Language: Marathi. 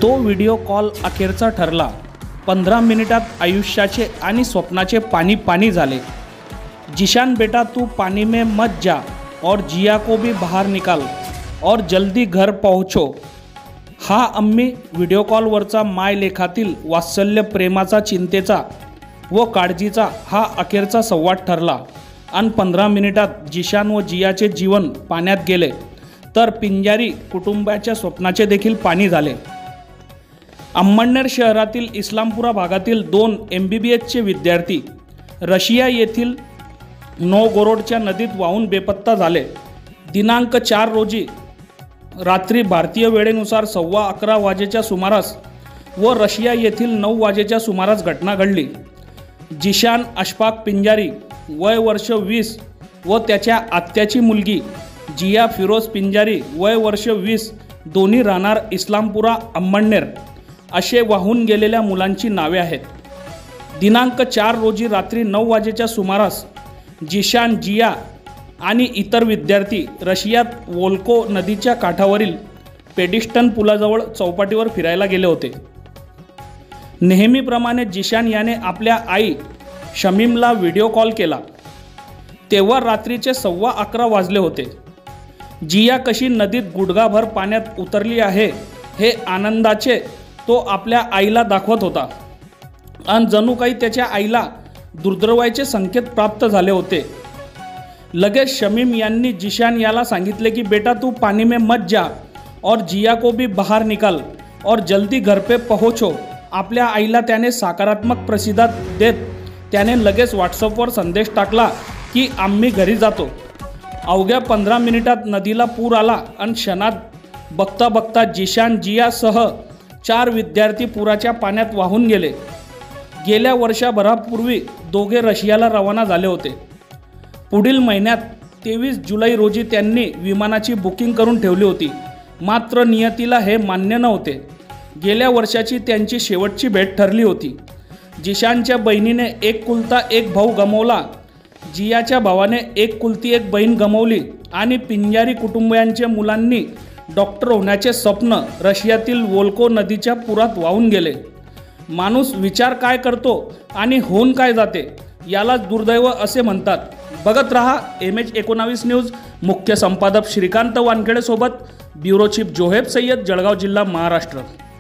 तो व्हिडिओ कॉल अखेरचा ठरला। 15 मिनिटात आयुष्याचे आणि स्वप्नाचे पाणी पाणी झाले। जिशान बेटा तू पानी में मत जा और जिया को भी बाहर निकाल और जल्दी घर पहुँचो। हा अम्मी व्हिडिओ कॉलवरचा मायलेखातील वात्सल्य प्रेमाचा चिंतेचा व काळजीचा हा अखेरचा संवाद ठरला आणि 15 मिनिटात जिशान व जियाचे जीवन पाण्यात गेले तर पिंजारी कुटुंबाच्या स्वप्नाचे देखील पाणी झाले। अम्मळनेर शहरातील इस्लामपुरा भागातील 2 MBBSचे विद्यार्थी रशिया येथील नोवगोरोडच्या नदीत वाहून बेपत्ता झाले। दिनांक 4 रोजी रात्री भारतीय वेळेनुसार 11:15 वाजेच्या सुमारास व रशिया येथील 9 वाजेच्या सुमारास घटना घडली। जिशान अशफाक पिंजारी वय वर्ष 20 व त्याच्या आत्याची मुलगी जिया फिरोज पिंजारी वय वर्ष 20 दोन्ही राहणार इस्लामपुरा अम्मळनेर असे वाहून गेलेल्या मुलांची नावे आहेत। दिनांक 4 रोजी रात्री 9 वाजेच्या सुमारास जिशान, जिया आणि इतर विद्यार्थी रशियात वोल्को नदीच्या काठावरील पेडिस्टन पुलाजवळ चौपाटीवर फिरायला गेले होते। नेहमीप्रमाणे जिशान याने आपल्या आई शमीमला व्हिडिओ कॉल केला तेव्हा रात्रीचे 11:15 वाजले होते। जिया कशी नदीत गुडघाभर पाण्यात उतरली आहे हे आनंदाचे तो आपल्या आईला दाखवत होता आणि जणू काही त्याच्या आईला दुर्दैवाचे संकेत प्राप्त झाले होते। लगेच शमीम यांनी जिशान याला सांगितले की बेटा तू पानी में मत जा और जिया को भी बाहर निकाल और जल्दी घर पे पहुँचो। आपल्या आईला त्याने सकारात्मक प्रतिसाद देत त्याने लगेच व्हॉट्सअपवर संदेश टाकला की आम्ही घरी जातो। अवघ्या 15 मिनिटात नदीला पूर आला आणि क्षणात बघता बघता जिशान, जियासह 4 विद्यार्थी पुराच्या पाण्यात वाहून गेले। गेल्या वर्षभरापूर्वी दोघे रशियाला रवाना झाले होते। पुढील महिन्यात 23 जुलै रोजी त्यांनी विमानाची बुकिंग करून ठेवली होती, मात्र नियतीला हे मान्य नव्हते। गेल्या वर्षाची त्यांची शेवटची भेट ठरली होती। जिशानच्या बहिणीने एकुलता एक भाऊ गमावला, जियाच्या भावाने एकुलती एक बहीण गमावली आणि पिंजारी कुटुंबियांच्या मुलांनी डॉक्टर होण्याचे स्वप्न रशियातील वोल्को नदीच्या पुरात वाहून गेले। माणूस विचार काय करतो आणि होऊन काय जाते याला दुर्दैव असे म्हणतात। बघत रहा MH19 न्यूज। मुख्य संपादक श्रीकांत वानखेडे सोबत ब्युरो चीफ जोहेब सय्यद, जळगाव जिल्हा, महाराष्ट्र।